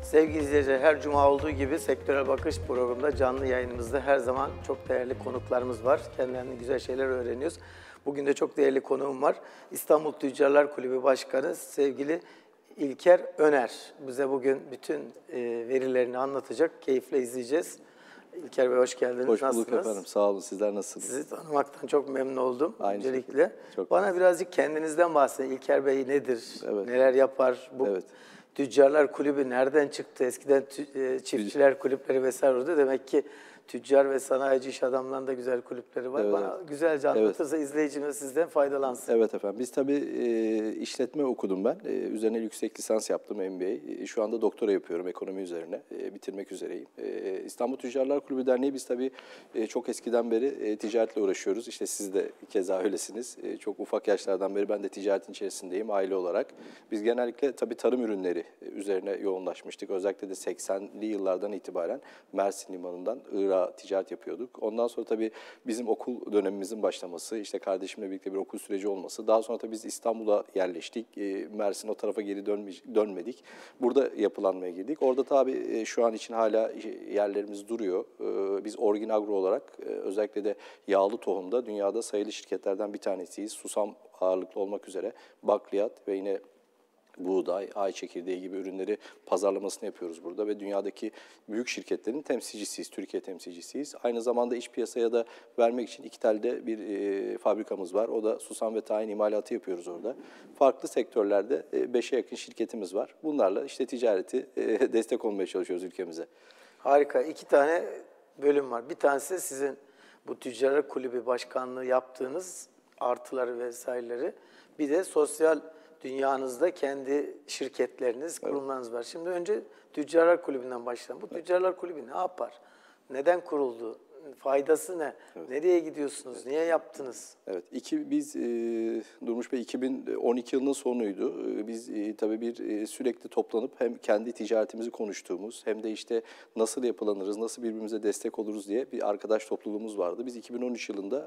Sevgili izleyiciler, her cuma olduğu gibi Sektörel Bakış programında canlı yayınımızda her zaman çok değerli konuklarımız var. Kendilerinden güzel şeyler öğreniyoruz. Bugün de çok değerli konuğum var. İstanbul Tüccarlar Kulübü Başkanı sevgili İlker Öner. Bize bugün bütün verilerini anlatacak. Keyifle izleyeceğiz. İlker Bey hoş geldiniz. Hoş bulduk Nasılsınız? efendim. Sağ olun. Sizler nasılsınız? Sizi tanımaktan çok memnun oldum. Aynı Öncelikle. Çok Bana birazcık kendinizden bahsedin. İlker Bey nedir? Evet. Neler yapar? Bu Evet. Tüccarlar Kulübü nereden çıktı? Eskiden çiftçiler kulüpleri vesaire oldu. Demek ki tüccar ve sanayici iş adamlarının da güzel kulüpleri var. Evet. Bana güzelce anlatırsa izleyicimiz sizden faydalansın. Evet efendim. Biz tabii işletme okudum ben. Üzerine yüksek lisans yaptım MBA. Şu anda doktora yapıyorum ekonomi üzerine. Bitirmek üzereyim. İstanbul Tüccarlar Kulübü Derneği biz tabii çok eskiden beri ticaretle uğraşıyoruz. İşte siz de keza öylesiniz. Çok ufak yaşlardan beri ben de ticaretin içerisindeyim aile olarak. Biz genellikle tabii tarım ürünleri üzerine yoğunlaşmıştık. Özellikle de 80'li yıllardan itibaren Mersin Limanı'ndan Irak'a ticaret yapıyorduk. Ondan sonra tabii bizim okul dönemimizin başlaması, işte kardeşimle birlikte bir okul süreci olması. Daha sonra tabii biz İstanbul'a yerleştik. Mersin o tarafa geri dönmedik. Burada yapılanmaya girdik. Orada tabii şu an için hala yerlerimiz duruyor. Biz Orgin Agro olarak özellikle de yağlı tohumda dünyada sayılı şirketlerden bir tanesiyiz. Susam ağırlıklı olmak üzere bakliyat ve yine buğday, ay çekirdeği gibi ürünleri pazarlamasını yapıyoruz burada ve dünyadaki büyük şirketlerin temsilcisiyiz, Türkiye temsilcisiyiz. Aynı zamanda iç piyasaya da vermek için İkitel'de bir fabrikamız var. O da susam ve tahin imalatı yapıyoruz orada. Farklı sektörlerde 5'e yakın şirketimiz var. Bunlarla işte ticareti destek olmaya çalışıyoruz ülkemize. Harika. 2 tane bölüm var. Bir tanesi sizin bu Tüccarlar Kulübü Başkanlığı yaptığınız artıları vesaireleri. Bir de sosyal dünyanızda kendi şirketleriniz, kurumlarınız var. Şimdi önce Tüccarlar Kulübü'nden başlayalım. Bu Tüccarlar Kulübü ne yapar? Neden kuruldu? Faydası ne? Evet. Nereye gidiyorsunuz? Evet. Niye yaptınız? Evet, biz Durmuş Bey 2012 yılının sonuydu. Biz tabii sürekli toplanıp hem kendi ticaretimizi konuştuğumuz hem de işte nasıl yapılanırız, nasıl birbirimize destek oluruz diye bir arkadaş topluluğumuz vardı. Biz 2013 yılında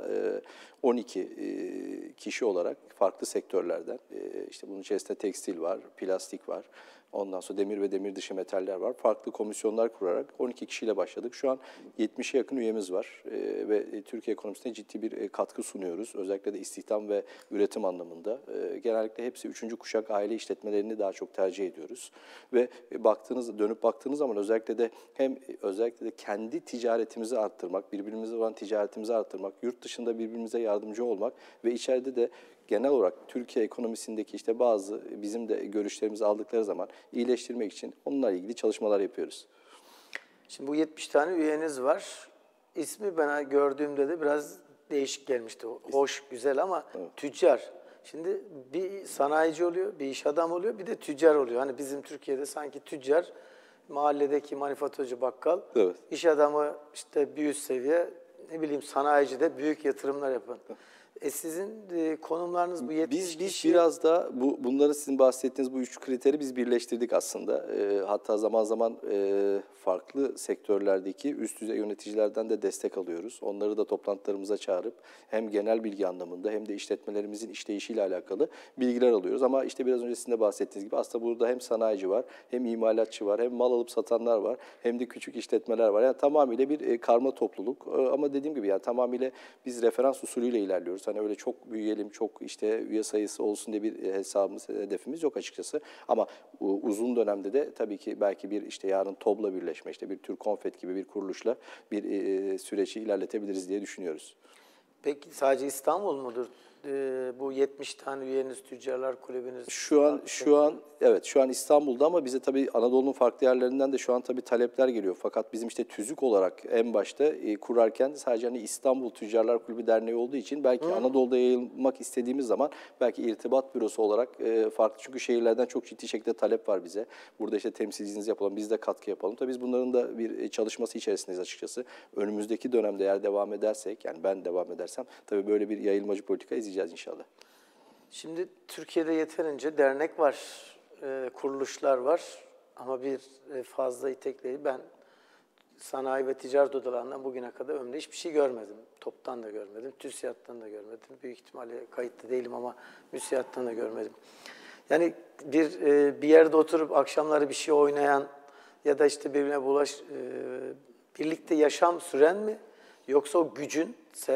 12 kişi olarak farklı sektörlerden, işte bunun içerisinde tekstil var, plastik var. Ondan sonra demir ve demir dışı metaller var. Farklı komisyonlar kurarak 12 kişiyle başladık. Şu an 70'e yakın üyemiz var ve Türkiye ekonomisine ciddi bir katkı sunuyoruz. Özellikle de istihdam ve üretim anlamında. Genellikle hepsi 3. kuşak aile işletmelerini daha çok tercih ediyoruz. Ve dönüp baktığınız zaman özellikle de kendi ticaretimizi arttırmak, birbirimizle olan ticaretimizi arttırmak, yurt dışında birbirimize yardımcı olmak ve içeride de genel olarak Türkiye ekonomisindeki işte bazı bizim de görüşlerimizi aldıkları zaman iyileştirmek için onunla ilgili çalışmalar yapıyoruz. Şimdi bu 70 tane üyeniz var. İsmi bana gördüğümde de biraz değişik gelmişti. Hoş, güzel ama evet. Tüccar. Şimdi bir sanayici oluyor, bir iş adamı oluyor, bir de tüccar oluyor. Hani bizim Türkiye'de sanki tüccar, mahalledeki manifaturacı bakkal, evet. İş adamı işte bir üst seviye, ne bileyim sanayici de büyük yatırımlar yapan. Sizin konumlarınız bu 70 kişi. Biz biraz da bunları sizin bahsettiğiniz bu 3 kriteri biz birleştirdik aslında. Hatta zaman zaman farklı sektörlerdeki üst düzey yöneticilerden de destek alıyoruz. Onları da toplantılarımıza çağırıp hem genel bilgi anlamında hem de işletmelerimizin işleyişiyle alakalı bilgiler alıyoruz. Ama işte biraz önce sizin de bahsettiğiniz gibi aslında burada hem sanayici var, hem imalatçı var, hem mal alıp satanlar var, hem de küçük işletmeler var. Yani tamamıyla bir karma topluluk. Ama dediğim gibi yani tamamıyla biz referans usulüyle ilerliyoruz. Hani öyle çok büyüyelim, çok işte üye sayısı olsun diye bir hesabımız, hedefimiz yok açıkçası. Ama uzun dönemde de tabii ki belki bir işte yarın TOB'la birleşme, işte bir Türk Konfet gibi bir kuruluşla bir süreci ilerletebiliriz diye düşünüyoruz. Peki sadece İstanbul mudur? Bu 70 tane üyeniz, Tüccarlar Kulübünüz? Şu an İstanbul'da ama bize tabii Anadolu'nun farklı yerlerinden de şu an tabii talepler geliyor. Fakat bizim işte tüzük olarak en başta kurarken sadece hani İstanbul Tüccarlar Kulübü Derneği olduğu için belki Anadolu'da yayılmak istediğimiz zaman belki irtibat bürosu olarak farklı çünkü şehirlerden çok ciddi şekilde talep var bize. Burada işte temsilciniz yapalım, biz de katkı yapalım. Tabii biz bunların da bir çalışması içerisindeyiz açıkçası. Önümüzdeki dönemde eğer devam edersek, yani ben devam edersem tabii böyle bir yayılmacı politika izleyeceğiz inşallah. Şimdi Türkiye'de yeterince dernek var, kuruluşlar var ama bir fazla itekleyi ben sanayi ve ticaret odalarından bugüne kadar ömrümde hiçbir şey görmedim. TOP'tan da görmedim, TÜSİAD'dan da görmedim. Büyük ihtimalle kayıtlı değilim ama MÜSİAD'dan da görmedim. Yani bir yerde oturup akşamları bir şey oynayan ya da işte birbirine birlikte yaşam süren mi? Yoksa o gücün,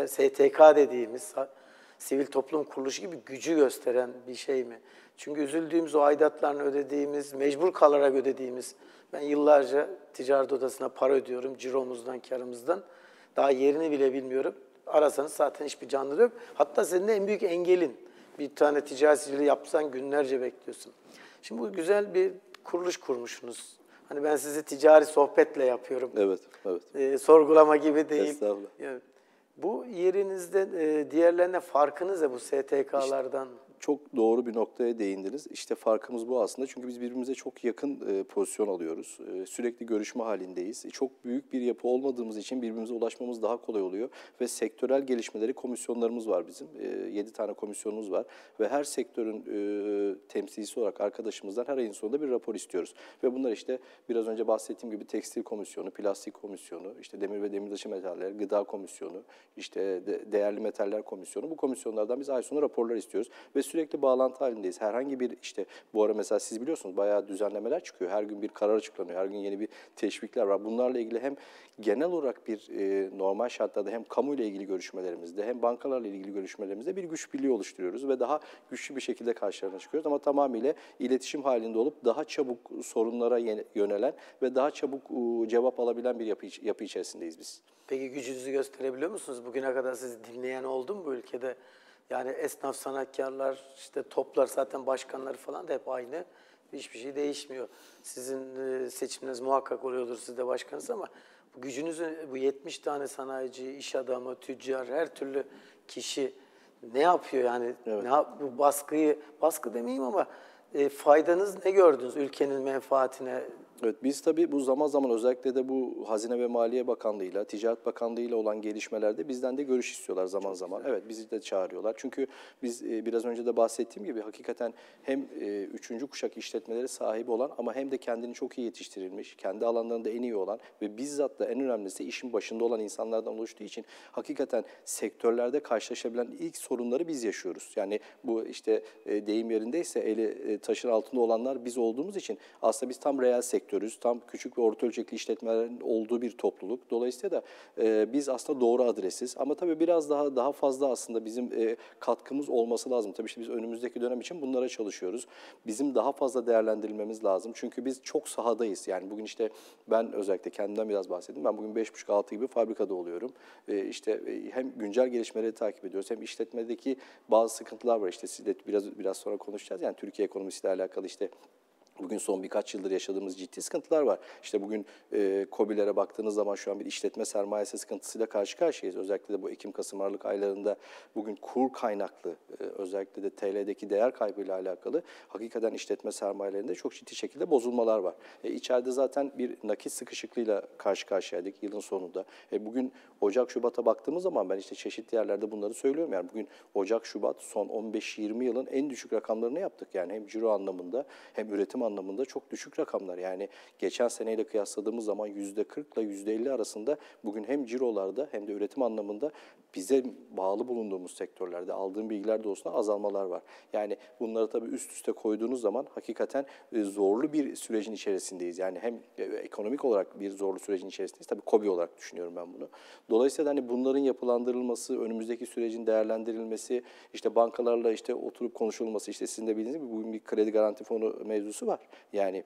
STK dediğimiz sivil toplum kuruluşu gibi gücü gösteren bir şey mi? Çünkü üzüldüğümüz, o aidatlarını ödediğimiz, mecbur kalarak ödediğimiz, ben yıllarca ticaret odasına para ödüyorum, ciromuzdan, karımızdan. Daha yerini bile bilmiyorum. Arasanız zaten hiçbir canlı yok. Hatta senin de en büyük engelin. Bir tane ticaret sicili yapsan günlerce bekliyorsun. Şimdi bu güzel bir kuruluş kurmuşsunuz. Hani ben sizi ticari sohbetle yapıyorum. Evet, evet. Sorgulama gibi değil. Estağfurullah. Yani bu yerinizde diğerlerine farkınız ne bu STK'lardan? Çok doğru bir noktaya değindiniz. İşte farkımız bu aslında. Çünkü biz birbirimize çok yakın pozisyon alıyoruz. Sürekli görüşme halindeyiz. Çok büyük bir yapı olmadığımız için birbirimize ulaşmamız daha kolay oluyor. Ve sektörel gelişmeleri komisyonlarımız var bizim. 7 tane komisyonumuz var. Ve her sektörün temsilcisi olarak arkadaşımızdan her ayın sonunda bir rapor istiyoruz. Ve bunlar işte biraz önce bahsettiğim gibi tekstil komisyonu, plastik komisyonu, işte demir ve demirtaşı metaller, gıda komisyonu, işte değerli metaller komisyonu. Bu komisyonlardan biz ay sonu raporlar istiyoruz. Ve sürekli bağlantı halindeyiz. Herhangi bir işte bu ara mesela siz biliyorsunuz bayağı düzenlemeler çıkıyor. Her gün bir karar açıklanıyor. Her gün yeni bir teşvikler var. Bunlarla ilgili hem genel olarak bir normal şartlarda hem kamuyla ilgili görüşmelerimizde hem bankalarla ilgili görüşmelerimizde bir güç birliği oluşturuyoruz ve daha güçlü bir şekilde karşılarına çıkıyoruz. Ama tamamıyla iletişim halinde olup daha çabuk sorunlara yönelen ve daha çabuk cevap alabilen bir yapı içerisindeyiz biz. Peki gücünüzü gösterebiliyor musunuz? Bugüne kadar sizi dinleyen oldu mu bu ülkede? Yani esnaf, sanatkarlar, işte toplar, zaten başkanları falan da hep aynı. Hiçbir şey değişmiyor. Sizin seçiminiz muhakkak oluyordur, siz de başkanınız, ama bu gücünüzü, bu 70 tane sanayici, iş adamı, tüccar, her türlü kişi ne yapıyor yani? Evet. Bu baskı demeyeyim ama faydanız ne gördünüz ülkenin menfaatine? Evet, biz tabii bu zaman zaman özellikle de bu Hazine ve Maliye Bakanlığı'yla, Ticaret Bakanlığı'yla olan gelişmelerde bizden de görüş istiyorlar zaman zaman. Evet, bizi de çağırıyorlar. Çünkü biz biraz önce de bahsettiğim gibi hakikaten hem üçüncü kuşak işletmeleri sahibi olan ama hem de kendini çok iyi yetiştirilmiş, kendi alanlarında en iyi olan ve bizzat da en önemlisi işin başında olan insanlardan oluştuğu için hakikaten sektörlerde karşılaşabilen ilk sorunları biz yaşıyoruz. Yani bu işte deyim yerindeyse eli taşın altında olanlar biz olduğumuz için aslında biz tam reel sektörüz. Tam küçük ve orta ölçekli işletmelerin olduğu bir topluluk. Dolayısıyla da biz aslında doğru adresiz. Ama tabii biraz daha fazla aslında bizim katkımız olması lazım. Tabii işte biz önümüzdeki dönem için bunlara çalışıyoruz. Bizim daha fazla değerlendirilmemiz lazım. Çünkü biz çok sahadayız. Yani bugün işte ben özellikle kendimden biraz bahsedeyim. Ben bugün 5.30-6 gibi fabrikada oluyorum. İşte hem güncel gelişmeleri takip ediyoruz hem işletmedeki bazı sıkıntılar var. İşte siz de biraz sonra konuşacağız. Yani Türkiye ekonomisiyle alakalı işte bugün son birkaç yıldır yaşadığımız ciddi sıkıntılar var. İşte bugün KOBİ'lere baktığınız zaman şu an bir işletme sermayesi sıkıntısıyla karşı karşıyayız. Özellikle de bu Ekim-Kasım Aralık aylarında bugün kur kaynaklı, özellikle de TL'deki değer kaybıyla alakalı hakikaten işletme sermayelerinde çok ciddi şekilde bozulmalar var. İçeride zaten bir nakit sıkışıklığıyla karşı karşıyaydık yılın sonunda. Bugün Ocak-Şubat'a baktığımız zaman ben işte çeşitli yerlerde bunları söylüyorum. Yani bugün Ocak-Şubat son 15-20 yılın en düşük rakamlarını yaptık. Yani hem ciro anlamında hem üretim anlamında çok düşük rakamlar. Yani geçen seneyle kıyasladığımız zaman %40 ile %50 arasında bugün hem cirolarda hem de üretim anlamında bize bağlı bulunduğumuz sektörlerde aldığım bilgiler doğrultusunda azalmalar var. Yani bunları tabii üst üste koyduğunuz zaman hakikaten zorlu bir sürecin içerisindeyiz. Yani hem ekonomik olarak bir zorlu sürecin içerisindeyiz. Tabii KOBİ olarak düşünüyorum ben bunu. Dolayısıyla hani bunların yapılandırılması, önümüzdeki sürecin değerlendirilmesi, işte bankalarla işte oturup konuşulması, işte sizin de bildiğiniz gibi bugün bir kredi garanti fonu mevzusu var. Yani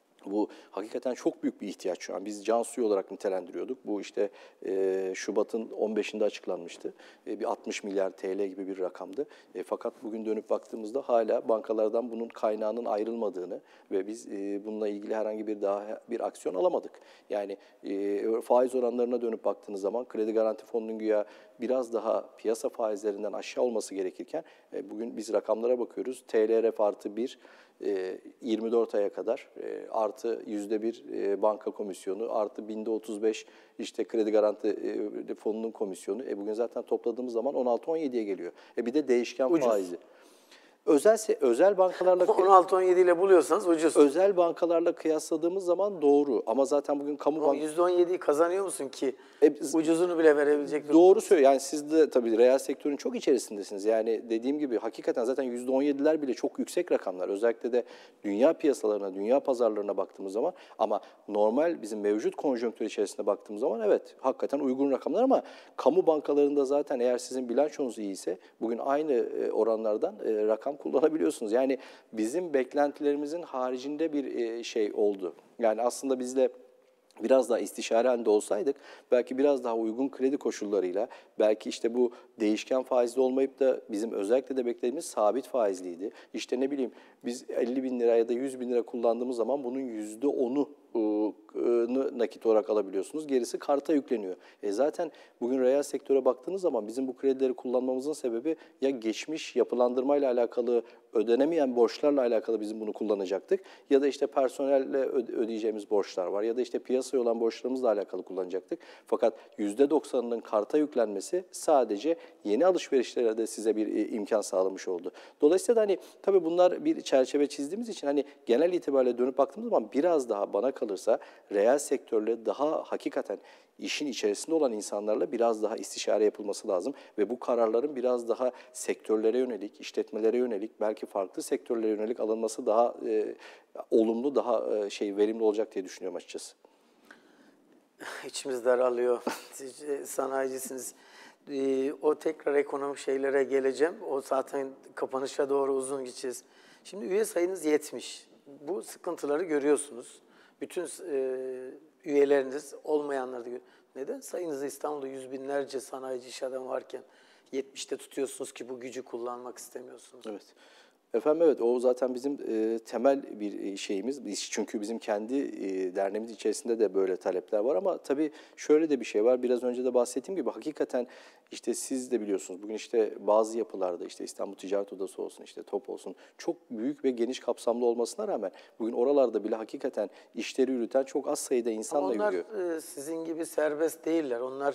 bu hakikaten çok büyük bir ihtiyaç şu an. Biz can suyu olarak nitelendiriyorduk. Bu işte Şubat'ın 15'inde açıklanmıştı. Bir 60 milyar TL gibi bir rakamdı. Fakat bugün dönüp baktığımızda hala bankalardan bunun kaynağının ayrılmadığını ve biz bununla ilgili herhangi bir aksiyon alamadık. Yani faiz oranlarına dönüp baktığınız zaman kredi garanti fonunun güya biraz daha piyasa faizlerinden aşağı olması gerekirken bugün biz rakamlara bakıyoruz. TLRF artı 1 24 aya kadar artı %1 banka komisyonu artı binde 35 işte kredi garanti fonunun komisyonu. Bugün zaten topladığımız zaman 16-17'ye geliyor. Bir de değişken Ucuz. faizi. özel bankalarla 16-17 ile buluyorsanız ucuz. özel bankalarla kıyasladığımız zaman doğru. Ama zaten bugün kamu Ama %17'yi kazanıyor musun ki biz- ucuzunu bile verebilecek Doğru söylüyor. Yani siz de tabii reel sektörün çok içerisindesiniz. Yani dediğim gibi hakikaten zaten %17'ler bile çok yüksek rakamlar. Özellikle de dünya piyasalarına, dünya pazarlarına baktığımız zaman, ama normal bizim mevcut konjonktür içerisinde baktığımız zaman evet hakikaten uygun rakamlar, ama kamu bankalarında zaten eğer sizin bilançonuz iyiyse bugün aynı oranlardan rakam kullanabiliyorsunuz. Yani bizim beklentilerimizin haricinde bir şey oldu. Yani aslında bizle biraz daha istişare halinde olsaydık, belki biraz daha uygun kredi koşullarıyla, belki işte bu değişken faizli olmayıp da bizim özellikle de beklediğimiz sabit faizliydi. İşte ne bileyim biz 50 bin lira ya da 100 bin lira kullandığımız zaman bunun %10'u nakit olarak alabiliyorsunuz. Gerisi karta yükleniyor. Zaten bugün reel sektöre baktığınız zaman bizim bu kredileri kullanmamızın sebebi ya geçmiş yapılandırmayla alakalı ödenemeyen borçlarla alakalı bizim bunu kullanacaktık, ya da işte personelle ödeyeceğimiz borçlar var, ya da işte piyasaya olan borçlarımızla alakalı kullanacaktık. Fakat %90'ının karta yüklenmesi sadece yeni alışverişlere de size bir imkan sağlamış oldu. Dolayısıyla da hani tabii bunlar bir çerçeve çizdiğimiz için hani genel itibariyle dönüp baktığımız zaman biraz daha bana kalırsa reel sektörle daha hakikaten işin içerisinde olan insanlarla biraz daha istişare yapılması lazım ve bu kararların biraz daha sektörlere yönelik, işletmelere yönelik, belki farklı sektörlere yönelik alınması daha olumlu, daha verimli olacak diye düşünüyorum açıkçası. İçimiz daralıyor. Siz sanayicisiniz. O tekrar ekonomik şeylere geleceğim. O zaten kapanışa doğru uzun gideceğiz. Şimdi üye sayınız 70. Bu sıkıntıları görüyorsunuz. Bütün üyeleriniz olmayanları da neden sayınızı İstanbul'da yüz binlerce sanayici iş adamı varken 70'te tutuyorsunuz ki bu gücü kullanmak istemiyorsunuz? Evet. Efendim evet, o zaten bizim temel bir şeyimiz. Çünkü bizim kendi derneğimiz içerisinde de böyle talepler var, ama tabii şöyle de bir şey var. Biraz önce de bahsettiğim gibi hakikaten işte siz de biliyorsunuz bugün işte bazı yapılarda işte İstanbul Ticaret Odası olsun, işte TOP olsun, çok büyük ve geniş kapsamlı olmasına rağmen bugün oralarda bile hakikaten işleri yürüten çok az sayıda Ama insanla onlar yürüyor. sizin gibi serbest değiller. Onlar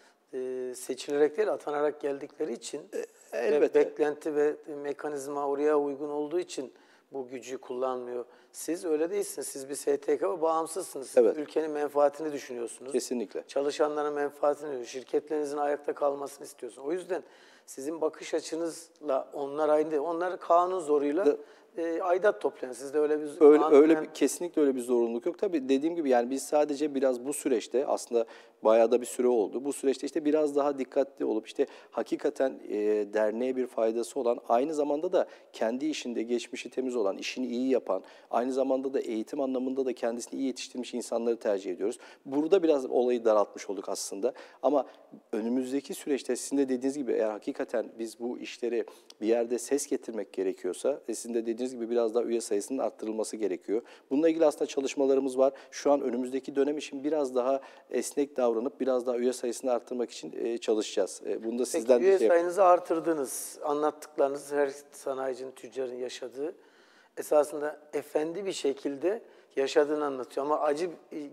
seçilerek değil, atanarak geldikleri için ve Elbette. beklenti ve mekanizma oraya uygun olduğu için bu gücü kullanmıyor. Siz öyle değilsiniz. Siz bir STK ve bağımsızsınız. Siz Evet. ülkenin menfaatini düşünüyorsunuz. Kesinlikle. Çalışanların menfaatini düşünüyorsunuz. Şirketlerinizin ayakta kalmasını istiyorsunuz. O yüzden sizin bakış açınızla onlar aynı değil. Onlar kanun zoruyla aidat toplayan. Sizde öyle bir Kesinlikle öyle bir zorunluluk yok. Tabii dediğim gibi yani biz sadece biraz bu süreçte, aslında bayağı da bir süre oldu. Bu süreçte işte biraz daha dikkatli olup işte hakikaten derneğe bir faydası olan, aynı zamanda da kendi işinde geçmişi temiz olan, işini iyi yapan, aynı zamanda da eğitim anlamında da kendisini iyi yetiştirmiş insanları tercih ediyoruz. Burada biraz olayı daraltmış olduk aslında. Ama önümüzdeki süreçte sizin de dediğiniz gibi eğer hakikaten biz bu işleri bir yerde ses getirmek gerekiyorsa, sizin de dediğiniz gibi biraz daha üye sayısının arttırılması gerekiyor. Bununla ilgili aslında çalışmalarımız var. Şu an önümüzdeki dönem için biraz daha esnek davranıp biraz daha üye sayısını arttırmak için çalışacağız. Bunu da sizden Peki, üye sayınızı artırdınız. Anlattıklarınız her sanayicinin, tüccarın yaşadığı. Esasında efendi bir şekilde yaşadığını anlatıyor. Ama acı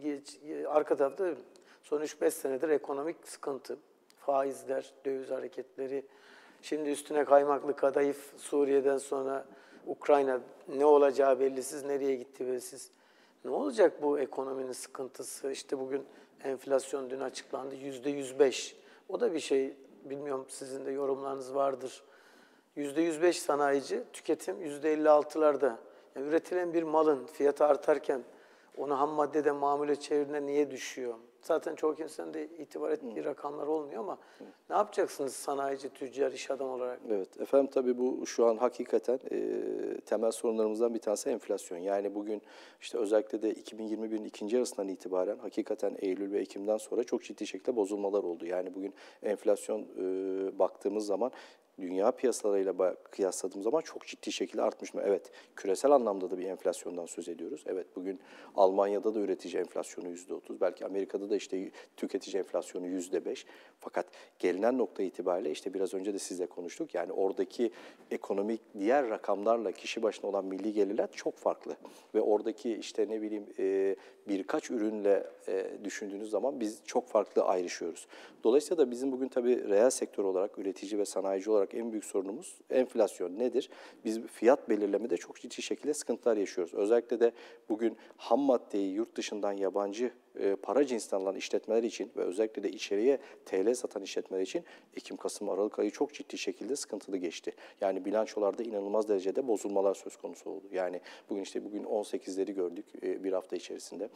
arka tarafta son 3-5 senedir ekonomik sıkıntı, faizler, döviz hareketleri, şimdi üstüne kaymaklı kadayıf, Suriye'den sonra Ukrayna, ne olacağı bellisiz, nereye gitti belirsiz. Ne olacak bu ekonominin sıkıntısı? İşte bugün enflasyon dün açıklandı, %105. O da bir şey, bilmiyorum sizin de yorumlarınız vardır. %105 sanayici, tüketim %56'larda. Yani üretilen bir malın fiyatı artarken onu ham maddede mamule çevirine niye düşüyor? Zaten çok insanın da itibar ettiği rakamlar olmuyor, ama ne yapacaksınız sanayici, tüccar, iş adamı olarak? Evet efendim, tabii bu şu an hakikaten temel sorunlarımızdan bir tanesi enflasyon. Yani bugün işte özellikle de 2021'in ikinci yarısından itibaren hakikaten Eylül ve Ekim'den sonra çok ciddi şekilde bozulmalar oldu. Yani bugün enflasyon baktığımız zaman dünya piyasalarıyla kıyasladığımız zaman çok ciddi şekilde artmış mı? Evet, küresel anlamda da bir enflasyondan söz ediyoruz. Evet, bugün Almanya'da da üretici enflasyonu %30, belki Amerika'da da işte tüketici enflasyonu %5. Fakat gelinen nokta itibariyle işte biraz önce de sizle konuştuk. Yani oradaki ekonomik diğer rakamlarla kişi başına olan milli gelirler çok farklı. Ve oradaki işte ne bileyim birkaç ürünle düşündüğünüz zaman biz çok farklı ayrışıyoruz. Dolayısıyla da bizim bugün tabii reel sektör olarak, üretici ve sanayici olarak en büyük sorunumuz enflasyon nedir? Biz fiyat belirlemede çok ciddi şekilde sıkıntılar yaşıyoruz. Özellikle de bugün ham maddeyi yurt dışından yabancı para cinsinden alan işletmeler için ve özellikle de içeriye TL satan işletmeler için Ekim, Kasım, Aralık ayı çok ciddi şekilde sıkıntılı geçti. Yani bilançolarda inanılmaz derecede bozulmalar söz konusu oldu. Yani bugün 18'leri gördük bir hafta içerisinde.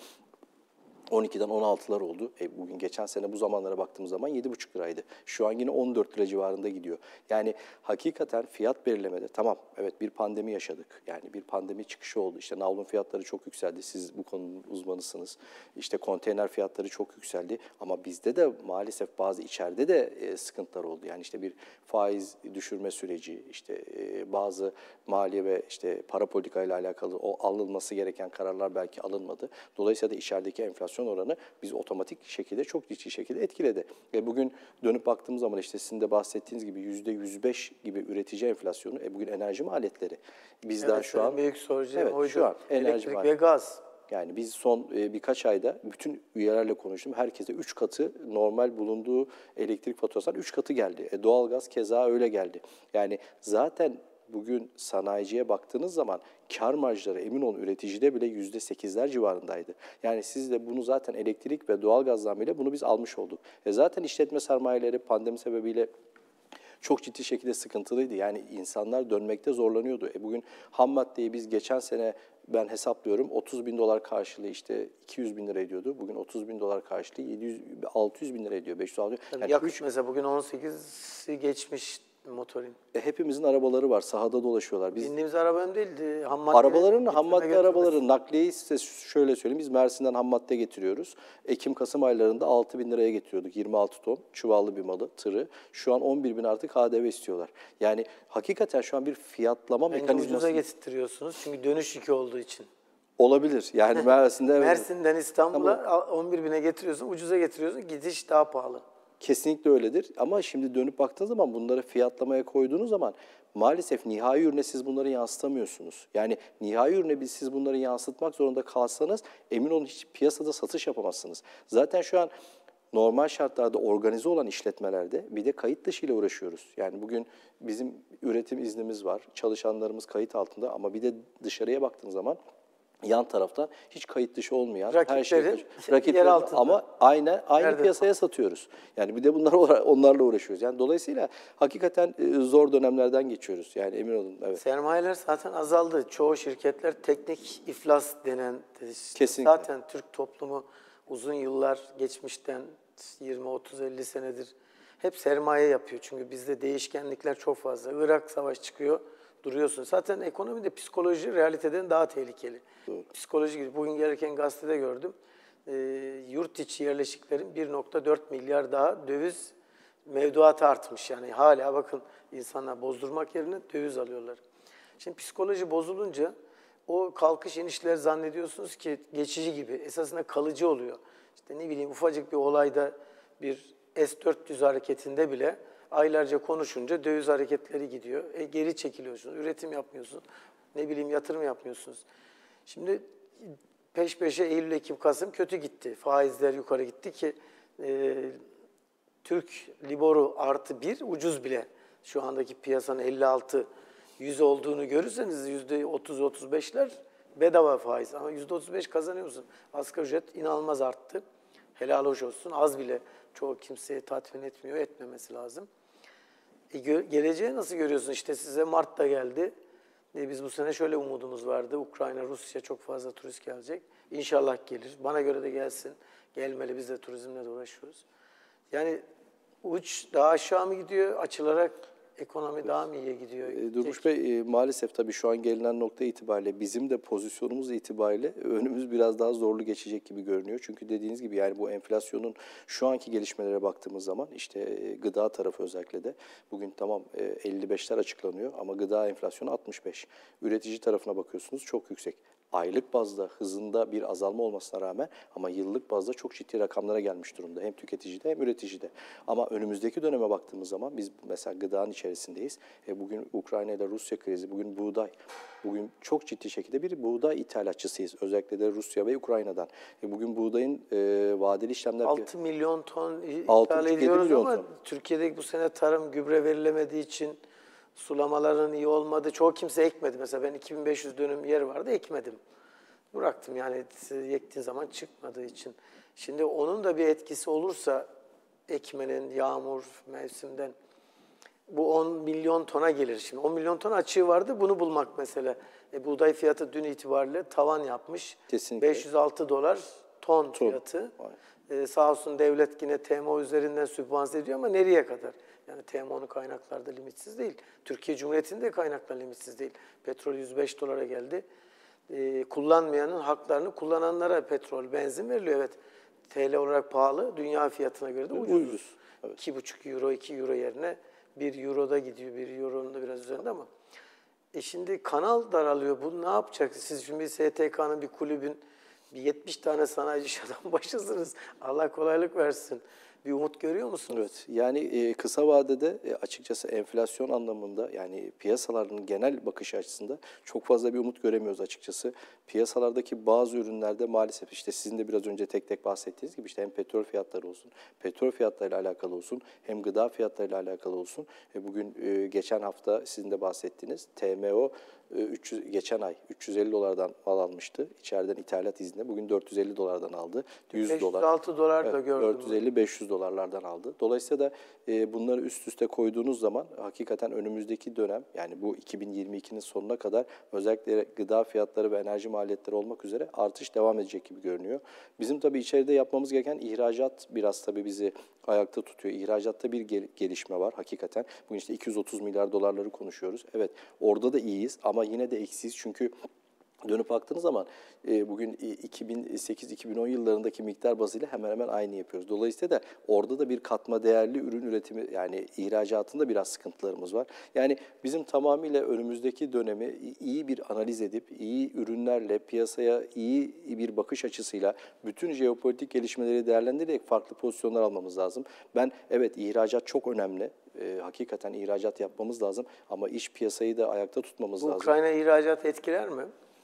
12'den 16'lar oldu. Bugün geçen sene bu zamanlara baktığımız zaman 7,5 liraydı. Şu an yine 14 lira civarında gidiyor. Yani hakikaten fiyat belirlemede tamam evet bir pandemi yaşadık. Yani bir pandemi çıkışı oldu. İşte navlun fiyatları çok yükseldi. Siz bu konunun uzmanısınız. İşte konteyner fiyatları çok yükseldi. Ama bizde de maalesef bazı içeride de sıkıntılar oldu. Yani işte bir faiz düşürme süreci, işte bazı maliye ve işte para politikayla alakalı o alınması gereken kararlar belki alınmadı. Dolayısıyla da içerideki enflasyon oranı bizi otomatik şekilde çok ciddi şekilde etkiledi. Ve bugün dönüp baktığımız zaman işte sizin de bahsettiğiniz gibi %105 gibi üretici enflasyonu, bugün enerji maliyetleri. Biz daha şu an büyük soracağım oydu. şu an enerji Elektrik ve maliyeti. gaz. Yani biz son birkaç ayda bütün üyelerle konuştum. Herkese 3 katı normal bulunduğu elektrik faturasından 3 katı geldi. Doğalgaz keza öyle geldi. Yani zaten bugün sanayiciye baktığınız zaman kar marjları emin olun üreticide bile %8'ler civarındaydı. Yani siz de bunu zaten elektrik ve doğalgaz zammıyla bunu biz almış olduk. Zaten işletme sermayeleri pandemi sebebiyle çok ciddi şekilde sıkıntılıydı. Yani insanlar dönmekte zorlanıyordu. Bugün ham maddeyi biz geçen sene ben hesaplıyorum 30 bin dolar karşılığı işte 200 bin lira ediyordu. Bugün 30 bin dolar karşılığı 600 bin lira ediyor. 500 Yani yakıt mesela bugün 18'i geçmiş motorin. hepimizin arabaları var. Sahada dolaşıyorlar. Bindiğimiz araba önemli değildi. Ham madde Arabaların, ham madde getirmesi. arabaları nakliyeyi size şöyle söyleyeyim. Biz Mersin'den ham madde getiriyoruz. Ekim-Kasım aylarında 6 bin liraya getiriyorduk. 26 ton çuvallı bir malı, tırı. Şu an 11 bin artık KDV istiyorlar. Yani hakikaten şu an bir fiyatlama Bence mekanizması ucuza getirtiyorsunuz çünkü dönüş yükü olduğu için. olabilir. Yani Mersin'de Mersin'den İstanbul'a 11 bine getiriyorsun, ucuza getiriyorsun, gidiş daha pahalı. kesinlikle öyledir. Ama şimdi dönüp baktığınız zaman bunları fiyatlamaya koyduğunuz zaman maalesef nihai ürüne siz bunları yansıtamıyorsunuz. Yani nihai ürüne siz bunları yansıtmak zorunda kalsanız emin olun hiç piyasada satış yapamazsınız. Zaten şu an normal şartlarda organize olan işletmelerde bir de kayıt dışı ile uğraşıyoruz. Yani bugün bizim üretim iznimiz var, çalışanlarımız kayıt altında ama bir de dışarıya baktığınız zaman yan tarafta hiç kayıt dışı olmayan her şey yer altında. ama aynı Nerede? piyasaya satıyoruz. Yani bir de onlarla uğraşıyoruz. Yani dolayısıyla hakikaten zor dönemlerden geçiyoruz. Yani emin olun. Evet. Sermayeler zaten azaldı. Çoğu şirketler teknik iflas denen, Kesinlikle. zaten Türk toplumu uzun yıllar geçmişten 20, 30, 50 senedir hep sermaye yapıyor. Çünkü bizde değişkenlikler çok fazla. Irak savaş çıkıyor, duruyorsun. Zaten ekonomide psikoloji realiteden daha tehlikeli. Doğru. Psikoloji gibi. Bugün gelirken gazetede gördüm. Yurt içi yerleşiklerin 1,4 milyar daha döviz mevduatı artmış. Yani hala bakın insanlar bozdurmak yerine döviz alıyorlar. Şimdi psikoloji bozulunca o kalkış inişler zannediyorsunuz ki geçici gibi. Esasında kalıcı oluyor. İşte ne bileyim ufacık bir olayda bir S-400 hareketinde bile aylarca konuşunca döviz hareketleri gidiyor. Geri çekiliyorsunuz, üretim yapmıyorsunuz, ne bileyim yatırım yapmıyorsunuz. Şimdi peş peşe Eylül, Ekim, Kasım kötü gitti. Faizler yukarı gitti ki Türk Liboru +1 ucuz bile. Şu andaki piyasanın 56, 100 olduğunu görürseniz %30-35'ler bedava faiz. Ama %35 kazanıyorsun. Asgari ücret inanılmaz arttı. Helal hoş olsun. Az bile çoğu kimseyi tatmin etmiyor. Etmemesi lazım. Geleceği nasıl görüyorsun? İşte size Mart'ta geldi. Biz bu sene şöyle umudumuz vardı. Ukrayna, Rusya çok fazla turist gelecek. İnşallah gelir. Bana göre de gelsin. Gelmeli. Biz de turizmle de uğraşıyoruz. Yani uç daha aşağı mı gidiyor? Açılarak ekonomi daha mı iyiye gidiyor? Durmuş Bey maalesef tabii şu an gelinen nokta itibariyle bizim de pozisyonumuz itibariyle önümüz biraz daha zorlu geçecek gibi görünüyor. Çünkü dediğiniz gibi yani bu enflasyonun şu anki gelişmelere baktığımız zaman işte gıda tarafı özellikle de bugün tamam 55'ler açıklanıyor ama gıda enflasyonu 65. Üretici tarafına bakıyorsunuz çok yüksek. aylık bazda hızında bir azalma olmasına rağmen ama yıllık bazda çok ciddi rakamlara gelmiş durumda. Hem tüketicide hem üreticide. Ama önümüzdeki döneme baktığımız zaman biz mesela gıdanın içerisindeyiz. Bugün Ukrayna ile Rusya krizi, bugün buğday. Bugün çok ciddi şekilde bir buğday ithalatçısıyız. Özellikle de Rusya ve Ukrayna'dan. Bugün buğdayın vadeli işlemler... 6 milyon ton 6,5-7 ithal ediyoruz milyon ama ton. Türkiye'de bu sene tarım gübre verilemediği için sulamaların iyi olmadı. Çoğu kimse ekmedi. Mesela ben 2500 dönüm yer vardı, ekmedim. Bıraktım yani ektiğin zaman çıkmadığı için. Şimdi onun da bir etkisi olursa ekmenin, yağmur mevsimden bu 10 milyon tona gelir. Şimdi 10 milyon ton açığı vardı, bunu bulmak mesele. Buğday fiyatı dün itibariyle tavan yapmış. Kesinlikle. 506 dolar ton fiyatı. Sağ olsun devlet yine TMO üzerinden sübvanse ediyor ama nereye kadar? Yani TMO'nun kaynakları da limitsiz değil. Türkiye Cumhuriyeti'nin de kaynakları limitsiz değil. Petrol 105 dolara geldi. Kullanmayanın haklarını kullananlara petrol, benzin veriliyor. Evet, TL olarak pahalı, dünya fiyatına göre de ucuz. Evet. 2,5 euro, 2 euro yerine 1 euroda gidiyor. 1 euronun da biraz üzerinde ama. Şimdi kanal daralıyor. Bu ne yapacak? Siz şimdi STK'nın bir kulübün bir 70 tane sanayici iş adamı başısınız. Allah kolaylık versin. Bir umut görüyor musunuz? Evet. Yani kısa vadede açıkçası enflasyon anlamında yani piyasaların genel bakış açısında çok fazla bir umut göremiyoruz açıkçası. Piyasalardaki bazı ürünlerde maalesef işte sizin de biraz önce tek tek bahsettiğiniz gibi işte hem petrol fiyatları olsun, petrol fiyatlarıyla alakalı olsun, hem gıda fiyatlarıyla alakalı olsun. Bugün geçen hafta sizin de bahsettiğiniz TMO geçen ay 350 dolardan mal almıştı. İçeriden ithalat izninde. Bugün 450 dolardan aldı. 100 506 dolar da evet, gördüm. 450-500 dolarlardan aldı. Dolayısıyla da bunları üst üste koyduğunuz zaman hakikaten önümüzdeki dönem yani bu 2022'nin sonuna kadar özellikle gıda fiyatları ve enerji maliyetleri olmak üzere artış devam edecek gibi görünüyor. Bizim tabii içeride yapmamız gereken ihracat biraz tabii bizi ayakta tutuyor. İhracatta bir gelişme var hakikaten. Bugün işte 230 milyar dolarları konuşuyoruz. Evet orada da iyiyiz ama yine de eksiyiz çünkü dönüp baktığınız zaman bugün 2008-2010 yıllarındaki miktar bazıyla hemen hemen aynı yapıyoruz. Dolayısıyla da orada da bir katma değerli ürün üretimi yani ihracatında biraz sıkıntılarımız var. Yani bizim tamamıyla önümüzdeki dönemi iyi bir analiz edip iyi ürünlerle piyasaya iyi bir bakış açısıyla bütün jeopolitik gelişmeleri değerlendirerek farklı pozisyonlar almamız lazım. Evet ihracat çok önemli. Hakikaten ihracat yapmamız lazım ama iç piyasayı da ayakta tutmamız lazım. Ukrayna ihracat etkiler mi?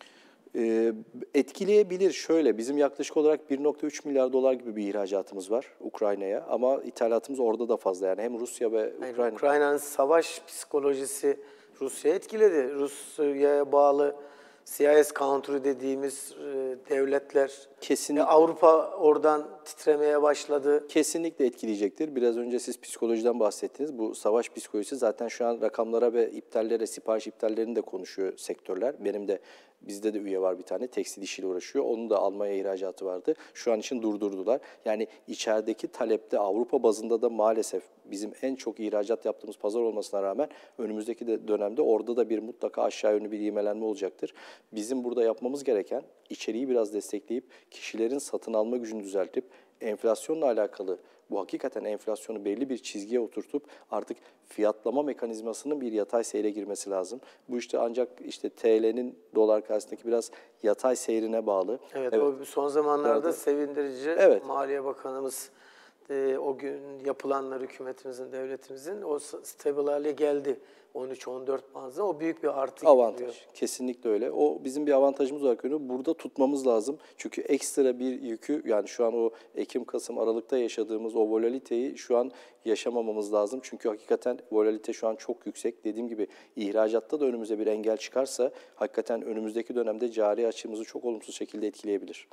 Etkileyebilir şöyle, bizim yaklaşık olarak 1,3 milyar dolar gibi bir ihracatımız var Ukrayna'ya ama ithalatımız orada da fazla yani hem Rusya ve Ukrayna. Ukrayna'nın savaş psikolojisi Rusya'yı etkiledi. Rusya'ya bağlı CIS country dediğimiz devletler, Kesinlikle. Avrupa oradan titremeye başladı. Kesinlikle etkileyecektir. Biraz önce siz psikolojiden bahsettiniz. Bu savaş psikolojisi zaten şu an rakamlara ve iptallere, sipariş iptallerini de konuşuyor sektörler. Bizde de üye var bir tane, tekstil işiyle uğraşıyor. Onun da Almanya ihracatı vardı. Şu an için durdurdular. Yani içerideki talepte Avrupa bazında da maalesef bizim en çok ihracat yaptığımız pazar olmasına rağmen önümüzdeki dönemde orada da bir mutlaka aşağı yönlü bir ivmelenme olacaktır. Bizim burada yapmamız gereken içeriği biraz destekleyip kişilerin satın alma gücünü düzeltip enflasyonla alakalı bu hakikaten enflasyonu belli bir çizgiye oturtup artık fiyatlama mekanizmasının bir yatay seyre girmesi lazım. Bu işte ancak işte TL'nin dolar karşısındaki biraz yatay seyrine bağlı. Evet. O son zamanlarda sevindirici. Evet. Maliye Bakanımız o gün yapılanlar hükümetimizin, devletimizin o stabil hale geldi. 13-14 bazda o büyük bir artı. Avantaj. Geliyor. Kesinlikle öyle. O bizim bir avantajımız olarak görünüyor. Burada tutmamız lazım. Çünkü ekstra bir yükü yani şu an o Ekim, Kasım, Aralık'ta yaşadığımız o volatiliteyi şu an yaşamamamız lazım. Çünkü hakikaten volatilite şu an çok yüksek. Dediğim gibi ihracatta da önümüze bir engel çıkarsa hakikaten önümüzdeki dönemde cari açığımızı çok olumsuz şekilde etkileyebilir.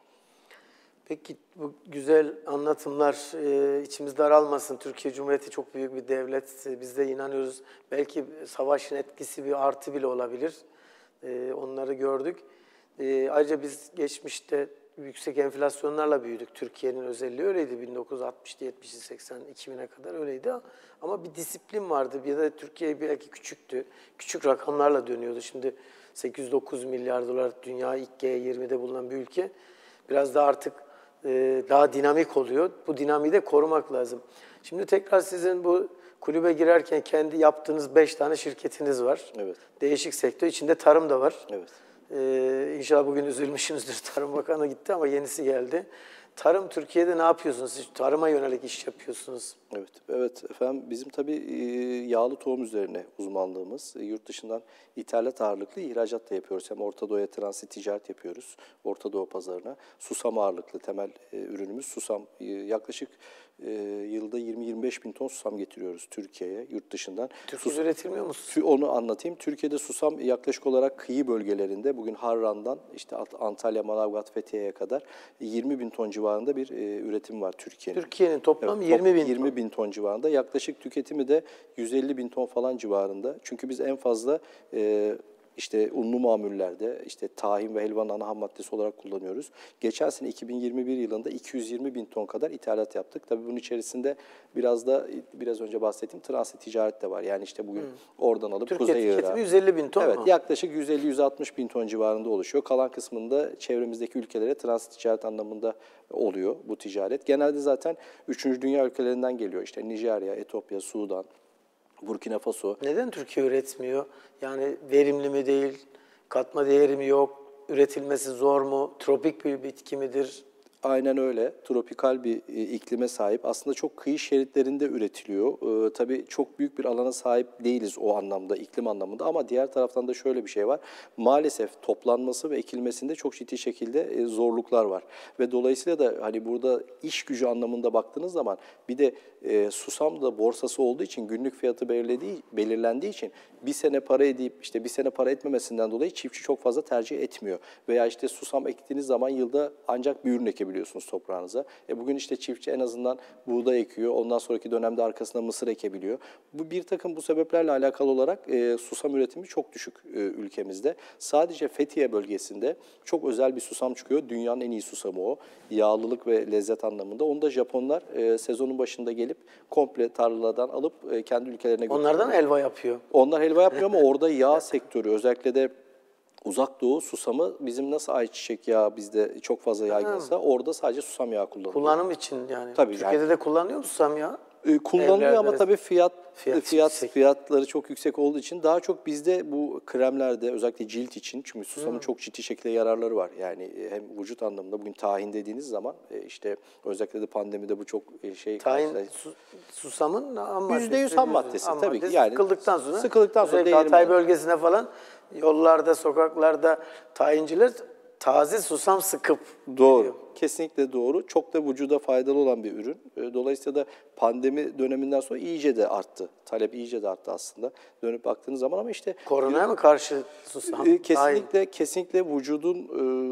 Peki bu güzel anlatımlar içimiz daralmasın. Türkiye Cumhuriyeti çok büyük bir devlet. Biz de inanıyoruz. Belki savaşın etkisi bir artı bile olabilir. Onları gördük. Ayrıca biz geçmişte yüksek enflasyonlarla büyüdük. Türkiye'nin özelliği öyleydi. 1960'lı, 70'li, 80, 2000'e kadar öyleydi. Ama bir disiplin vardı. Bir de Türkiye belki küçüktü. Küçük rakamlarla dönüyordu. Şimdi 809 milyar dolar dünya ilk G20'de bulunan bir ülke. Biraz da artık daha dinamik oluyor. Bu dinamiği de korumak lazım. Şimdi tekrar sizin bu kulübe girerken kendi yaptığınız 5 tane şirketiniz var. Evet. Değişik sektör. İçinde tarım da var. Evet. İnşallah bugün üzülmüşsünüzdür. Tarım Bakanı gitti ama yenisi geldi. Tarım Türkiye'de ne yapıyorsunuz? Siz tarıma yönelik iş yapıyorsunuz. Evet, evet efendim bizim tabii yağlı tohum üzerine uzmanlığımız. Yurt dışından ithalat ağırlıklı ihracat da yapıyoruz. Hem Orta Doğu'ya transit ticaret yapıyoruz, Orta Doğu pazarına. Susam ağırlıklı temel ürünümüz susam. Yaklaşık yılda 20-25 bin ton susam getiriyoruz Türkiye'ye yurt dışından. Türkiye'de üretilmiyor mu? Onu anlatayım. Türkiye'de susam yaklaşık olarak kıyı bölgelerinde bugün Harran'dan işte Antalya, Manavgat, Fethiye'ye kadar 20 bin ton civarında bir üretim var Türkiye'nin. Türkiye'nin toplam Evet, 20 bin ton. 20 bin ton civarında. Yaklaşık tüketimi de 150 bin ton falan civarında. Çünkü biz en fazla işte unlu mamullerde, işte tahin ve helvanın ana ham maddesi olarak kullanıyoruz. Geçen sene 2021 yılında 220 bin ton kadar ithalat yaptık. Tabii bunun içerisinde biraz önce bahsettiğim transit ticaret de var. Yani işte bugün oradan alıp Türkiye Kuzey Irak'a. tüketimi 150 bin ton Evet, mu? yaklaşık 150-160 bin ton civarında oluşuyor. Kalan kısmında çevremizdeki ülkelere transit ticaret anlamında oluyor bu ticaret. Genelde zaten 3. dünya ülkelerinden geliyor. İşte Nijerya, Etiyopya, Sudan, Burkina Faso. Neden Türkiye üretmiyor? Yani verimli mi değil, katma değeri mi yok, üretilmesi zor mu, tropik bir bitki midir? Aynen öyle. Tropikal bir iklime sahip. Aslında çok kıyı şeritlerinde üretiliyor. Tabii çok büyük bir alana sahip değiliz o anlamda, iklim anlamında. Ama diğer taraftan da şöyle bir şey var. Maalesef toplanması ve ekilmesinde çok ciddi şekilde zorluklar var. Ve dolayısıyla da hani burada iş gücü anlamında baktığınız zaman bir de susam da borsası olduğu için günlük fiyatı belirlendiği için bir sene para edip işte bir sene para etmemesinden dolayı çiftçi çok fazla tercih etmiyor. Veya işte susam ektiğiniz zaman yılda ancak bir ürün ekebiliyorsunuz toprağınıza. Bugün işte çiftçi en azından buğday ekiyor. Ondan sonraki dönemde arkasına mısır ekebiliyor. Bu sebeplerle alakalı olarak susam üretimi çok düşük ülkemizde. Sadece Fethiye bölgesinde çok özel bir susam çıkıyor. Dünyanın en iyi susamı o. Yağlılık ve lezzet anlamında. Onu da Japonlar sezonun başında gelip komple tarladan alıp kendi ülkelerine götürüyor. Onlardan helva yapıyor. Onlar helva yapmıyor ama orada yağ sektörü özellikle de Uzak Doğu susamı bizim nasıl ayçiçek yağı bizde çok fazla yaygınsa orada sadece susam yağı kullanılıyor. Kullanım için yani. Tabii Türkiye'de yani. de kullanıyor mu susam yağı? Kullanılıyor Evlerde ama tabii yüksek. fiyatları çok yüksek olduğu için daha çok bizde bu kremlerde özellikle cilt için çünkü susamın çok ciddi şekilde yararları var. Yani hem vücut anlamında bugün tahin dediğiniz zaman işte özellikle de pandemide bu çok Tahin susamın ham maddesi. %100 ham maddesi tabii ki. Yani sıkıldıktan sonra özellikle Hatay bölgesine falan yollarda, sokaklarda tayinciler taze susam sıkıp Doğru. gidiyor. Kesinlikle doğru. Çok da vücuda faydalı olan bir ürün. Dolayısıyla da pandemi döneminden sonra iyice de arttı. Talep iyice de arttı aslında. Dönüp baktığınız zaman ama işte Koronaya mı karşı susam? kesinlikle vücudun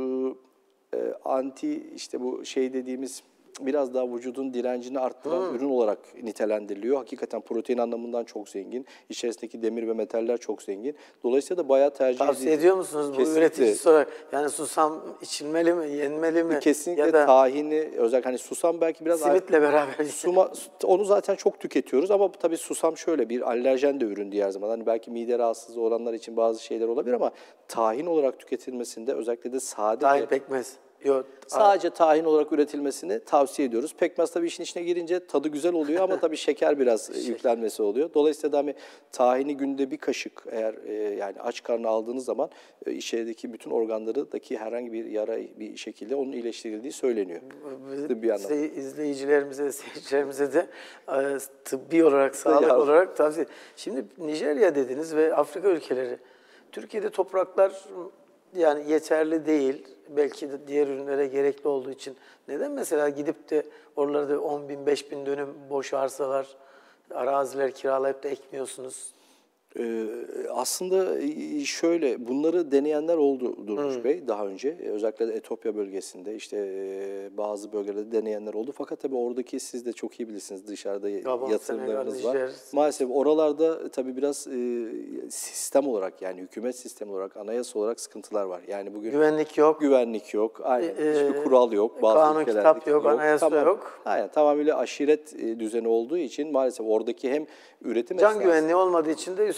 anti işte bu dediğimiz biraz daha vücudun direncini arttıran ürün olarak nitelendiriliyor. Hakikaten protein anlamından çok zengin. İçerisindeki demir ve metaller çok zengin. Dolayısıyla da bayağı tercih ediliyor. Tavsiye ediyor musunuz bu üreticisi olarak? Yani susam içilmeli mi, yenmeli mi? Kesinlikle ya da tahini, özellikle hani susam belki biraz... Simitle beraber. Onu zaten çok tüketiyoruz ama tabii susam şöyle bir alerjen de ürün diğer zaman. Hani belki mide rahatsızlığı olanlar için bazı şeyler olabilir ama tahin olarak tüketilmesinde özellikle de Tahin pekmez. Yok. Sadece tahin olarak üretilmesini tavsiye ediyoruz. Pekmez tabii işin içine girince tadı güzel oluyor ama tabii şeker biraz yüklenmesi oluyor. Dolayısıyla da hani tahini günde bir kaşık eğer yani aç karnına aldığınız zaman içerideki bütün organlarındaki herhangi bir yara bir şekilde onun iyileştirildiği söyleniyor. İzleyicilerimize, seyircilerimize de tıbbi olarak, sağlık olarak tavsiye. Şimdi Nijerya dediniz ve Afrika ülkeleri. Türkiye'de topraklar yani yeterli değil. Belki de diğer ürünlere gerekli olduğu için. Neden mesela gidip de oralarda 10 bin, 5 bin dönüm boş arsalar, araziler kiralayıp da ekmiyorsunuz? Aslında şöyle, bunları deneyenler oldu Durmuş Bey daha önce. Özellikle de Etiyopya bölgesinde işte bazı bölgelerde deneyenler oldu. Fakat tabii oradaki siz de çok iyi bilirsiniz dışarıda yatırımlarınız var. Maalesef oralarda tabii biraz sistem olarak yani hükümet sistemi olarak, anayasa olarak sıkıntılar var. Yani bugün güvenlik yok. Güvenlik yok. Aynen. Hiçbir kural yok. Bazı kanun, kitap yok, anayasa yok. Aynen. Tamamıyla aşiret düzeni olduğu için maalesef oradaki hem üretim can güvenliği olmadığı için de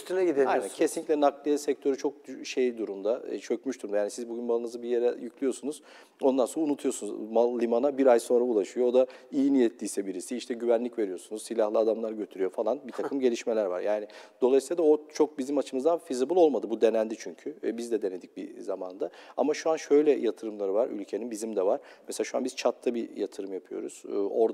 üstüne Aynen, gidemiyorsunuz. kesinlikle nakliye sektörü çok şey durumda, çökmüş durumda. Yani siz bugün malınızı bir yere yüklüyorsunuz, ondan sonra unutuyorsunuz. Mal limana bir ay sonra ulaşıyor. O da iyi niyetliyse birisi, işte güvenlik veriyorsunuz, silahlı adamlar götürüyor falan, bir takım gelişmeler var. Yani dolayısıyla da o çok bizim açımızdan feasible olmadı. Bu denendi çünkü. Biz de denedik bir zamanda. Ama şu an şöyle yatırımları var ülkenin, bizim de var. Mesela şu an biz Çat'ta bir yatırım yapıyoruz.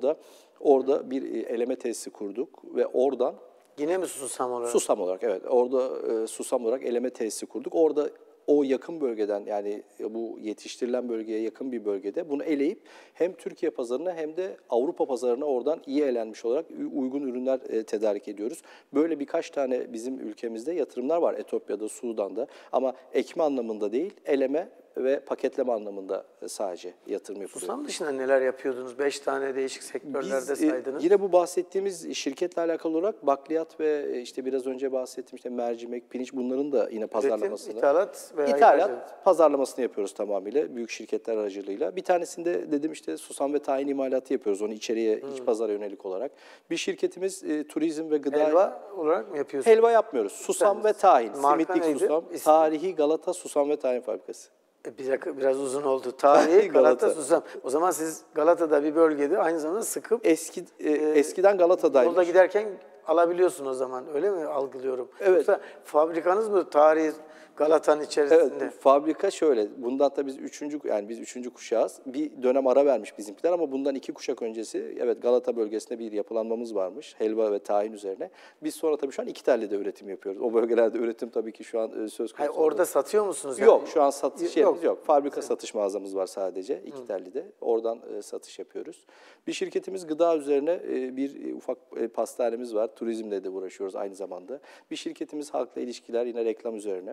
Orada bir eleme tesisi kurduk ve oradan Yine mi susam olarak? susam olarak, evet, orada susam olarak eleme tesisi kurduk. Orada o yakın bölgeden, yani bu yetiştirilen bölgeye yakın bir bölgede bunu eleyip hem Türkiye pazarına hem de Avrupa pazarına oradan iyi elenmiş olarak uygun ürünler tedarik ediyoruz. Böyle birkaç tane bizim ülkemizde yatırımlar var, Etiyopya'da, Sudan'da, ama ekme anlamında değil, eleme ve paketleme anlamında sadece yatırım yapılıyor. Susam dışında neler yapıyordunuz? 5 tane değişik sektörlerde saydınız. Yine bu bahsettiğimiz şirketle alakalı olarak bakliyat ve işte biraz önce bahsettiğim işte mercimek, pirinç, bunların da yine pazarlamasını. İthalat veya İthalat, pazarlamasını yapıyoruz tamamıyla büyük şirketler aracılığıyla. Bir tanesinde dedim işte susam ve tahin imalatı yapıyoruz, onu içeriye, iç pazara yönelik olarak. Bir şirketimiz turizm ve gıda. Helva olarak mı yapıyorsunuz? Helva yapmıyoruz. Susam ve tahin. Marka Simitlik neydi? susam. İsmi? Tarihi Galata Susam ve Tahin Fabrikası. Biraz uzun oldu. Tarihi Galata Galata. Susam. O zaman siz Galata'da bir bölgede aynı zamanda sıkıp Eskiden Galata'daymış. yolda giderken alabiliyorsun o zaman. Öyle mi algılıyorum? Evet. Yoksa fabrikanız mı tarihi Galata'nın içerisinde? Evet, fabrika şöyle. Bundan da biz üçüncü kuşağız. Bir dönem ara vermiş bizimkiler ama bundan 2 kuşak öncesi, evet, Galata bölgesinde bir yapılanmamız varmış. Helva ve tahin üzerine. Biz sonra tabii şu an İkitelli'de üretim yapıyoruz. O bölgelerde üretim tabii ki şu an söz konusu. Hayır, orada satıyor musunuz? Yok, şu an satış yerimiz Yok. yok. Fabrika satış mağazamız var sadece İkitelli'de. Oradan satış yapıyoruz. Bir şirketimiz gıda üzerine bir ufak pastanemiz var. Turizmle de uğraşıyoruz aynı zamanda. Bir şirketimiz halkla ilişkiler, yine reklam üzerine.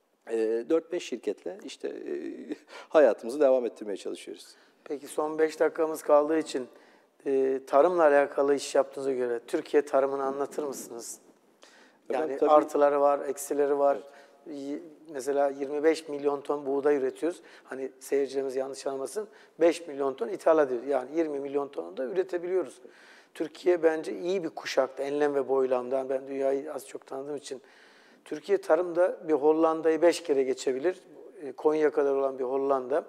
4-5 şirketle işte hayatımızı devam ettirmeye çalışıyoruz. Peki son 5 dakikamız kaldığı için tarımla alakalı iş yaptığınıza göre Türkiye tarımını anlatır mısınız? Yani Tabii. artıları var, eksileri var. Mesela 25 milyon ton buğday üretiyoruz. Hani seyircilerimiz yanlış anlamasın. 5 milyon ton ithal ediyoruz. Yani 20 milyon ton da üretebiliyoruz. Türkiye bence iyi bir kuşakta, enlem ve boylamda. Ben dünyayı az çok tanıdığım için. Türkiye tarımda bir Hollanda'yı 5 kere geçebilir. Konya kadar olan bir Hollanda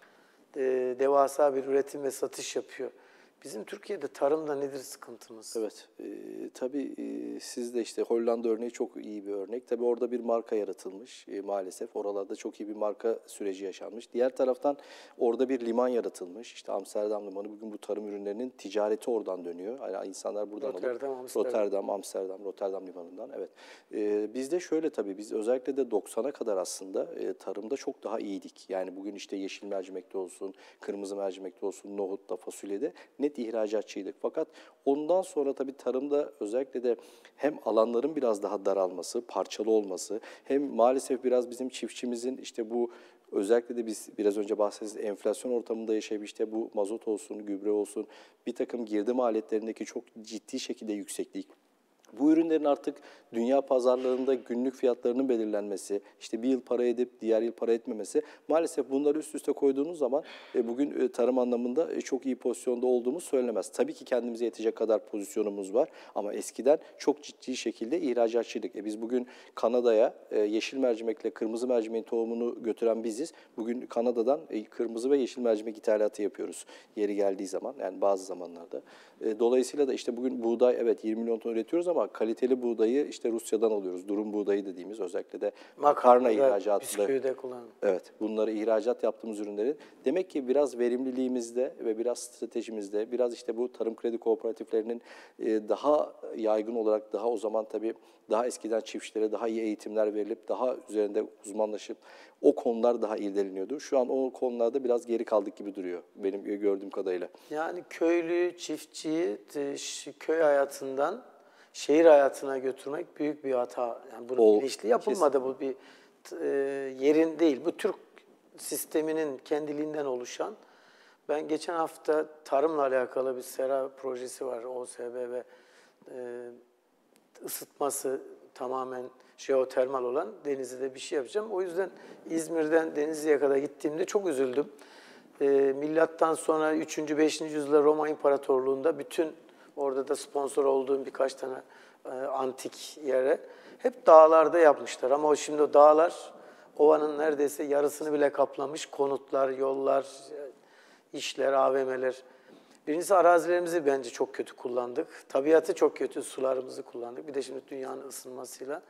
devasa bir üretim ve satış yapıyor. Bizim Türkiye'de tarımda nedir sıkıntımız? Evet, tabii siz de işte Hollanda örneği çok iyi bir örnek. Tabii orada bir marka yaratılmış maalesef. Oralarda çok iyi bir marka süreci yaşanmış. Diğer taraftan orada bir liman yaratılmış. İşte Amsterdam Limanı, bugün bu tarım ürünlerinin ticareti oradan dönüyor. Yani insanlar buradan Rotterdam Limanı'ndan. Evet. Bizde şöyle tabii, biz özellikle de 90'a kadar aslında tarımda çok daha iyiydik. Yani bugün işte yeşil mercimekte olsun, kırmızı mercimekte olsun, nohutta, fasulyede net ihracatçıydık. Fakat ondan sonra tabii tarımda özellikle de hem alanların biraz daha daralması, parçalı olması, hem maalesef biraz bizim çiftçimizin işte bu, özellikle de biz biraz önce bahsettiğimiz enflasyon ortamında yaşayıp işte bu mazot olsun, gübre olsun, bir takım girdi maliyetlerindeki çok ciddi şekilde yükseklik. Bu ürünlerin artık dünya pazarlarında günlük fiyatlarının belirlenmesi, işte bir yıl para edip diğer yıl para etmemesi, maalesef bunları üst üste koyduğunuz zaman bugün tarım anlamında çok iyi pozisyonda olduğumuz söylenemez. Tabii ki kendimize yetecek kadar pozisyonumuz var ama eskiden çok ciddi şekilde ihracatçıydık. Biz bugün Kanada'ya yeşil mercimekle kırmızı mercimeğin tohumunu götüren biziz. Bugün Kanada'dan kırmızı ve yeşil mercimek ithalatı yapıyoruz yeri geldiği zaman, yani bazı zamanlarda. Dolayısıyla da işte bugün buğday, evet, 20 milyon ton üretiyoruz ama kaliteli buğdayı işte Rusya'dan alıyoruz. Durum buğdayı dediğimiz, özellikle de makarna ihracatında. Bisküvide kullanın. Evet, bunları ihracat yaptığımız ürünlerin demek ki biraz verimliliğimizde ve biraz stratejimizde, biraz işte bu tarım kredi kooperatiflerinin daha yaygın olarak, daha o zaman tabii daha eskiden çiftçilere daha iyi eğitimler verilip daha üzerinde uzmanlaşıp o konular daha irdeleniyordu. Şu an o konularda biraz geri kaldık gibi duruyor benim gördüğüm kadarıyla. Yani köylü, çiftçiyi köy hayatından şehir hayatına götürmek büyük bir hata. Yani bunun bilinçli yapılmadı. Kesin. Bu bir yerin değil. Bu Türk sisteminin kendiliğinden oluşan. Ben geçen hafta tarımla alakalı bir sera projesi var. OSB ve ısıtması tamamen jeotermal olan Denizli'de bir şey yapacağım. O yüzden İzmir'den Denizli'ye kadar gittiğimde çok üzüldüm. Milattan sonra 3. 5. yüzyılda Roma İmparatorluğu'nda bütün, orada da sponsor olduğum birkaç tane antik yere. Hep dağlarda yapmışlar ama şimdi o dağlar ovanın neredeyse yarısını bile kaplamış. Konutlar, yollar, işler, AVM'ler. Birincisi arazilerimizi bence çok kötü kullandık. Tabiatı çok kötü, sularımızı kullandık. Bir de şimdi dünyanın ısınmasıyla.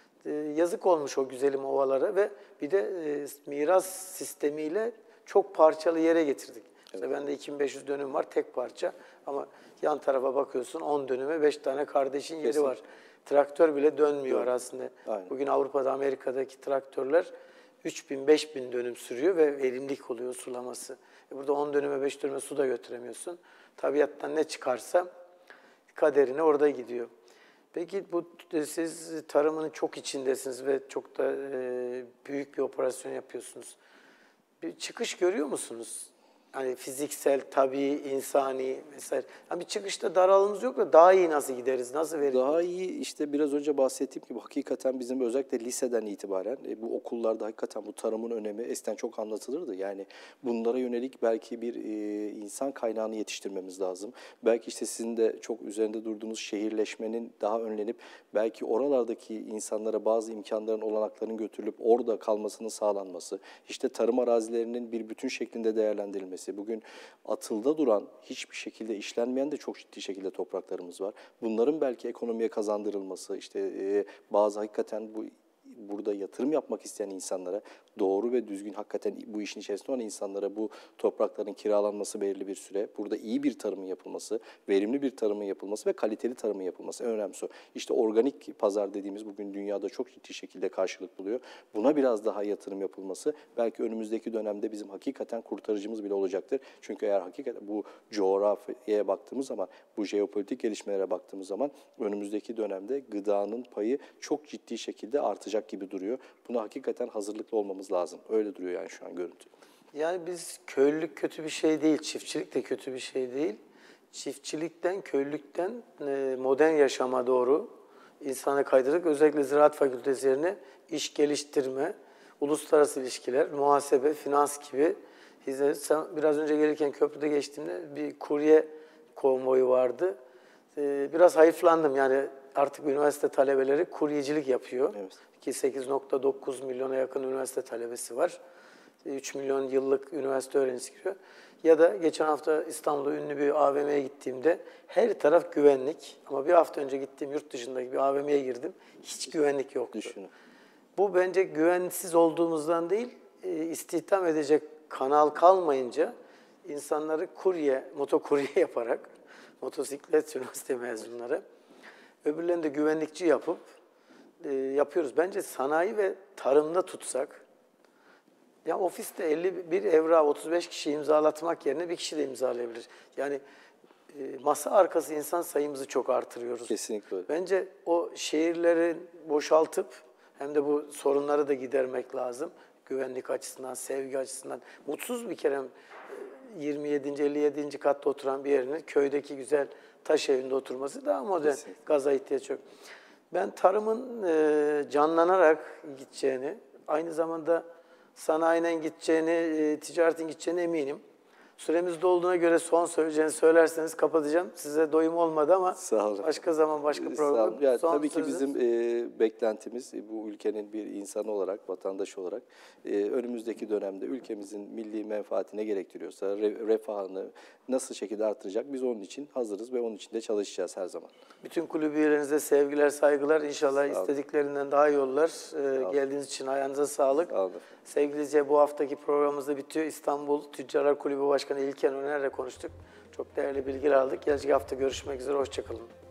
Yazık olmuş o güzelim ovalara ve bir de miras sistemiyle çok parçalı yere getirdik. Mesela bende 2500 dönüm var, tek parça. Ama yan tarafa bakıyorsun 10 dönüme 5 tane kardeşin yeri Kesinlikle. var. Traktör bile dönmüyor aslında. Aynen. Bugün Avrupa'da, Amerika'daki traktörler 3000, 5000 dönüm sürüyor ve verimlilik oluyor sulaması. Burada 10 dönüme, 5 dönüme su da götüremiyorsun. Tabiattan ne çıkarsa kaderine orada gidiyor. Peki siz tarımın çok içindesiniz ve çok da büyük bir operasyon yapıyorsunuz. Bir çıkış görüyor musunuz? Hani fiziksel, tabii, insani vesaire. Yani bir çıkışta daralımız yok da daha iyi nasıl gideriz, nasıl veririz? Daha iyi işte biraz önce bahsettiğim gibi hakikaten bizim özellikle liseden itibaren bu okullarda hakikaten bu tarımın önemi eskiden çok anlatılırdı. Yani bunlara yönelik belki bir insan kaynağını yetiştirmemiz lazım. Belki işte sizin de çok üzerinde durduğunuz şehirleşmenin daha önlenip belki oralardaki insanlara bazı imkanların, olanakların götürülüp orada kalmasının sağlanması, işte tarım arazilerinin bir bütün şeklinde değerlendirilmesi. Bugün atılda duran, hiçbir şekilde işlenmeyen de çok ciddi şekilde topraklarımız var. Bunların belki ekonomiye kazandırılması, işte bazı hakikaten burada yatırım yapmak isteyen insanlara, doğru ve düzgün hakikaten bu işin içerisinde olan insanlara bu toprakların kiralanması belirli bir süre, burada iyi bir tarımın yapılması, verimli bir tarımın yapılması ve kaliteli tarımın yapılması en önemlisi o. İşte organik pazar dediğimiz bugün dünyada çok ciddi şekilde karşılık buluyor. Buna biraz daha yatırım yapılması belki önümüzdeki dönemde bizim hakikaten kurtarıcımız bile olacaktır. Çünkü eğer hakikaten bu coğrafyaya baktığımız zaman, bu jeopolitik gelişmelere baktığımız zaman önümüzdeki dönemde gıdanın payı çok ciddi şekilde artacak gibi duruyor. Buna hakikaten hazırlıklı olmamız lazım. Öyle duruyor yani şu an görüntü. Yani biz köylülük kötü bir şey değil, çiftçilik de kötü bir şey değil. Çiftçilikten, köylülükten modern yaşama doğru insanı kaydırdık. Özellikle Ziraat Fakültesi yerine iş geliştirme, uluslararası ilişkiler, muhasebe, finans gibi hizmet. Biraz önce gelirken köprüde geçtiğimde bir kurye konvoyu vardı. Biraz hayıflandım yani artık üniversite talebeleri kuryecilik yapıyor. Evet. Ki 8,9 milyona yakın üniversite talebesi var. 3 milyon yıllık üniversite öğrencisi giriyor. Ya da geçen hafta İstanbul'da ünlü bir AVM'ye gittiğimde her taraf güvenlik. Ama bir hafta önce gittiğim yurt dışındaki bir AVM'ye girdim. Hiç güvenlik yoktu. Düşünün. Bu bence güvensiz olduğumuzdan değil, istihdam edecek kanal kalmayınca insanları motokurye yaparak, motosiklet üniversite mezunları, öbürlerini de güvenlikçi yapıp yapıyoruz. Bence sanayi ve tarımda tutsak, ya ofiste 51 evrağı 35 kişi imzalatmak yerine bir kişi de imzalayabilir. Yani masa arkası insan sayımızı çok artırıyoruz. Kesinlikle öyle. Bence o şehirleri boşaltıp hem de bu sorunları da gidermek lazım. Güvenlik açısından, sevgi açısından. Mutsuz bir kere 27. 57. katta oturan bir yerinin köydeki güzel taş evinde oturması daha modern. Kesinlikle. Gaza ihtiyaç yok. Ben tarımın canlanarak gideceğini, aynı zamanda sanayinin gideceğini, ticaretin gideceğine eminim. Süremiz dolduğuna göre son söyleyeceğinizi söylerseniz kapatacağım. Size doyum olmadı ama Sağ olun. başka zaman başka Sağ program. olun. Yani Son tabii ki sözünüz. bizim beklentimiz bu ülkenin bir insanı olarak, vatandaş olarak önümüzdeki dönemde ülkemizin milli menfaatine gerektiriyorsa, refahını nasıl şekilde artıracak biz onun için hazırız ve onun için de çalışacağız her zaman. Bütün kulüp üyelerinize sevgiler, saygılar. İnşallah Sağ olun. istediklerinden daha iyi yollar. Geldiğiniz için ayağınıza sağlık. Sağ olun. Sevgili izleyiciler, bu haftaki programımız da bitiyor. İstanbul Tüccarlar Kulübü Başkanı İlker Öner'le konuştuk. Çok değerli bilgiler aldık. Gelecek hafta görüşmek üzere. Hoşça kalın.